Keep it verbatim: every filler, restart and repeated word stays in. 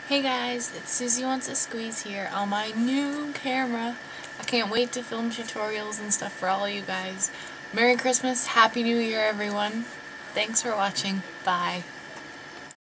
Hey guys, it's Susie Wants a Squeeze here on my new camera. I can't wait to film tutorials and stuff for all you guys. Merry Christmas, Happy New Year everyone. Thanks for watching. Bye.